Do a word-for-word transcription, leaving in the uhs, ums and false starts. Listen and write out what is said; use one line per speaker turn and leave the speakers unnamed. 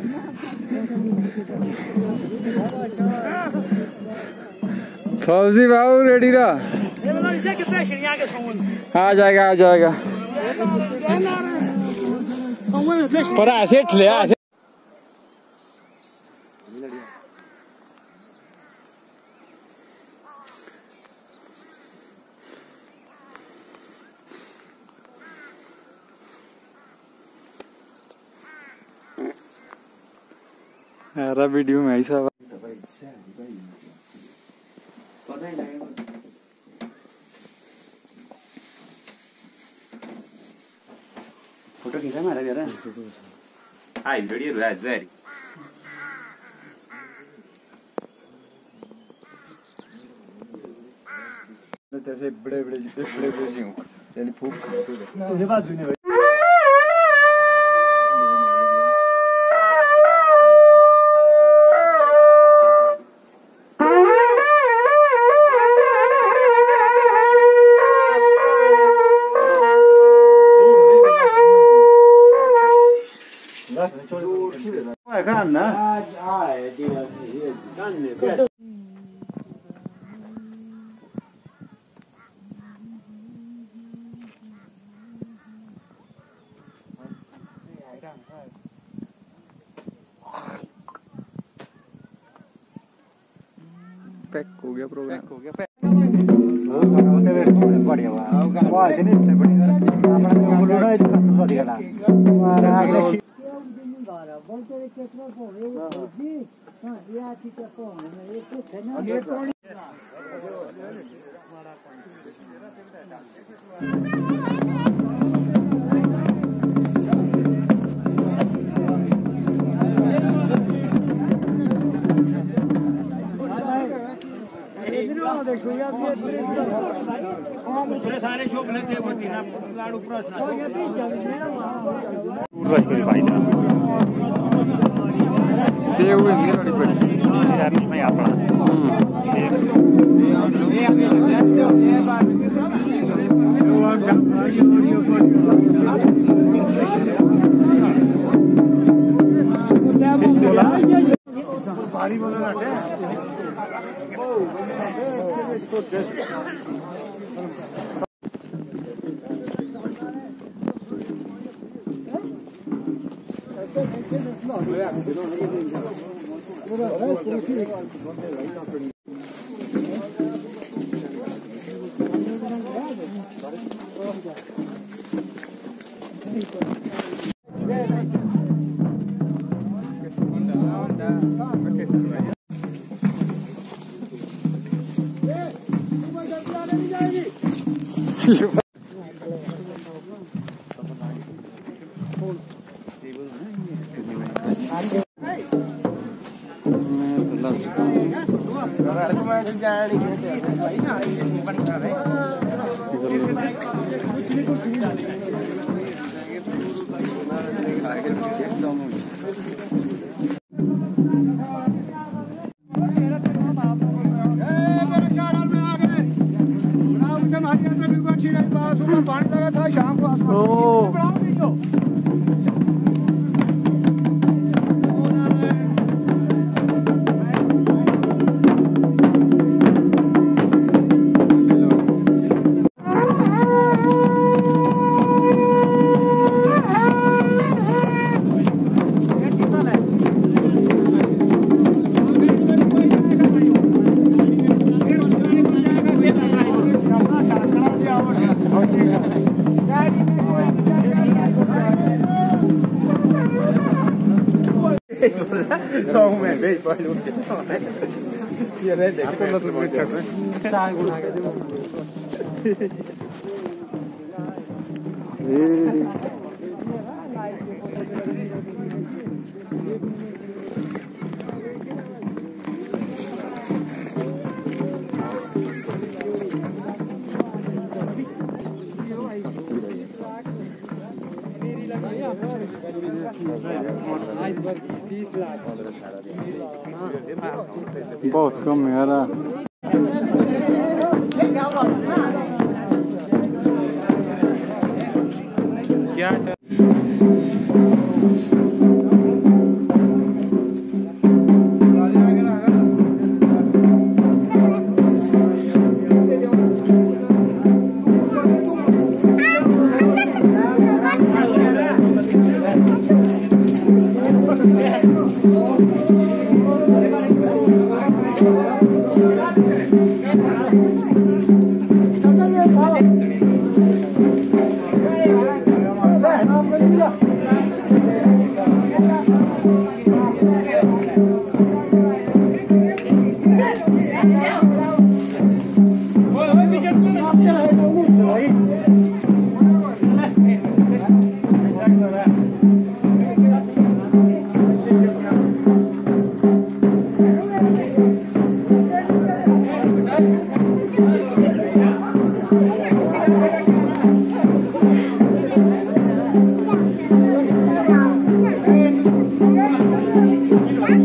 फौजी बाबू रेडी रहा। आ जाएगा आ जाएगा पर ऐसे ले ऐसे यार वीडियो में ऐसा
फोटो खींचा मारा यार हाय वीडियो है जारी
तैसे बड़े बड़े बड़े बड़े जी यानी फूक ये बात सुनिए
kan na
ai đi là kan ne
pack हो गया प्रोग्राम पैक हो गया पैक
बढ़िया वाह इतने बढ़िया अपना बोलना है तो बढ़िया ना बोलते कितना बोले जी हां ये आती क्या कौन है ये कुछ है ना ये कौन देखो यार दूसरे सारे शोक लेते वो तीन लाडू प्रश्न
ते हुए नहीं बड़ी बड़ी
यार नहीं मैं अपना भारी बोलना है शाम को Song man, wait for you. Here, ready. Aku lalu bercakap. Saya guna ke dia.
बहुत कम है यार क्या
Thank you.